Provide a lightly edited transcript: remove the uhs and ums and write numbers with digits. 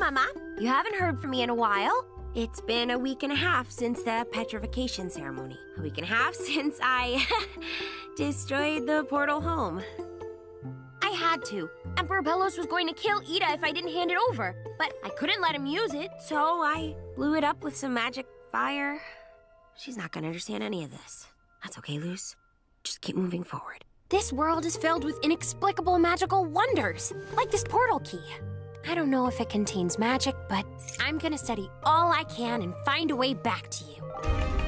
Mama. You haven't heard from me in a while. It's been a week and a half since the petrification ceremony. A week and a half since I destroyed the portal home. I had to. Emperor Belos was going to kill Ida if I didn't hand it over, but I couldn't let him use it, so I blew it up with some magic fire. She's not gonna understand any of this. That's okay, Luz. Just keep moving forward. This world is filled with inexplicable magical wonders, like this portal key. I don't know if it contains magic, but I'm gonna study all I can and find a way back to you.